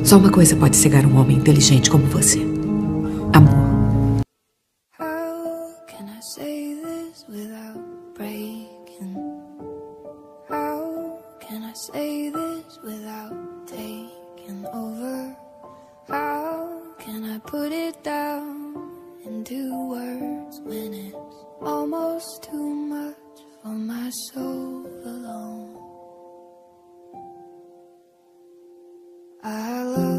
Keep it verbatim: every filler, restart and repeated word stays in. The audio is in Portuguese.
Só uma coisa pode cegar um homem inteligente como você: amor. How can I say this without breaking? How can I say this without taking over? How can I put it down into words when it's almost too much for my soul alone? I love